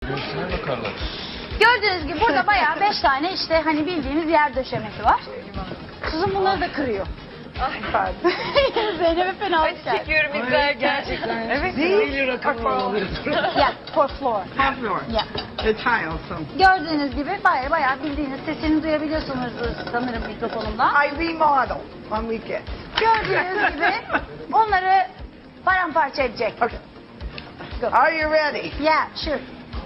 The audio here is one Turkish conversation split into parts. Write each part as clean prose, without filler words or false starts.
Göğsüne bakarlar. Gördüğünüz gibi burada bayağı 5 tane işte hani bildiğimiz yer döşemesi var. Suzan bunları da kırıyor. Pardon. Zeynep'e fena geldi. Çekiyorum izlerken. Evet. Değil rakamlar alırım. Yeah, for floor. Half floor. Yeah. The tile, so. Gördüğünüz gibi bayağı bildiğiniz sesini duyabiliyorsunuz sanırım mikrofonumdan. I remodel on weekend. Gördüğünüz gibi onları paramparça edecek. Okay. Are you ready? Yeah, sure.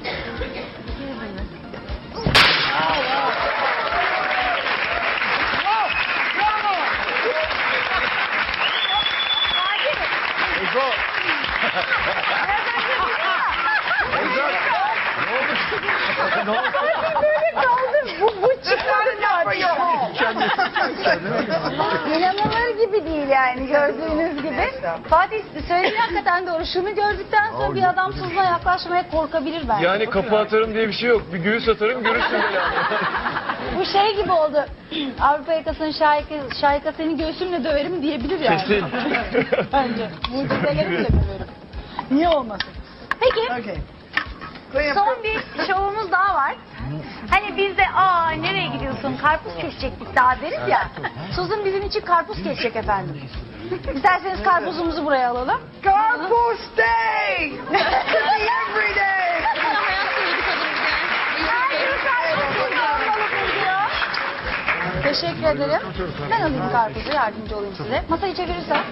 Ego! Ego! Ne oldu? Böyle kaldım. Bu çıkardı İnanılır gibi değil yani gördüğünüz gibi. Fatih söylediğin hakikaten doğru. Şunu gördükten sonra bir adam Suzan'a yaklaşmaya korkabilir bence. Yani kapı atarım diye bir şey yok. Bir göğüs atarım görürsün yani. Bu şey gibi oldu. Avrupa yakasının şahika seni göğsümle döverim diyebilir yani. Kesin. Bence. Mucizelerimle döverim. Niye olmasın? Peki. Okay. Clean up. Son bir şovumuz daha var. Hani biz de nereye gidiyorsun karpuz kesecektik daha deriz ya. Suzan bizim için karpuz kesecek efendim. İsterseniz karpuzumuzu buraya alalım. Carpool stay! Every day! Teşekkür ederim. Ben alayım karpuzu, yardımcı olayım size. Masayı çevirirsen,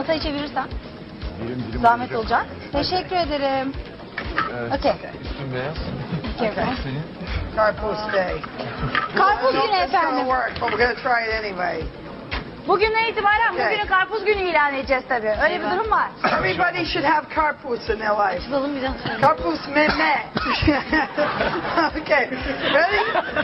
zahmet olacak. Teşekkür ederim. Evet. Okey. Üstün beyaz. Okay. Senin. Carpool stay. Karpuz I don't günü know if it's gonna efendim. work, but we're gonna try it anyway. Bugünden itibaren Okay. bugünü karpuz günü ilan edeceğiz tabii. Öyle bir durum var. Everybody should have carpools in their life. Çıkalım bir daha. Carpools meme. Okay. Ready?